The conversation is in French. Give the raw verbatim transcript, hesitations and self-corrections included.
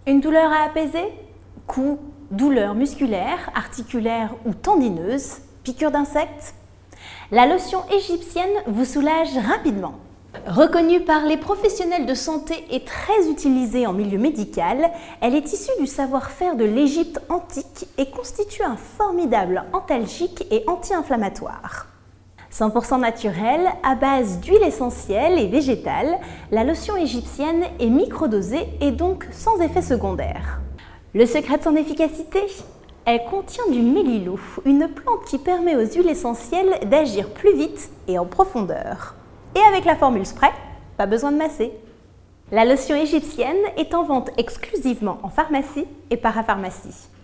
Une douleur à apaiser? Coups, douleurs musculaires, articulaires ou tendineuses, piqûres d'insectes? La lotion égyptienne vous soulage rapidement. Reconnue par les professionnels de santé et très utilisée en milieu médical, elle est issue du savoir-faire de l'Égypte antique et constitue un formidable antalgique et anti-inflammatoire. cent pour cent naturelle, à base d'huile essentielle et végétale, la lotion égyptienne est microdosée et donc sans effet secondaire. Le secret de son efficacité? Elle contient du mélilou, une plante qui permet aux huiles essentielles d'agir plus vite et en profondeur. Et avec la formule spray, pas besoin de masser. La lotion égyptienne est en vente exclusivement en pharmacie et parapharmacie.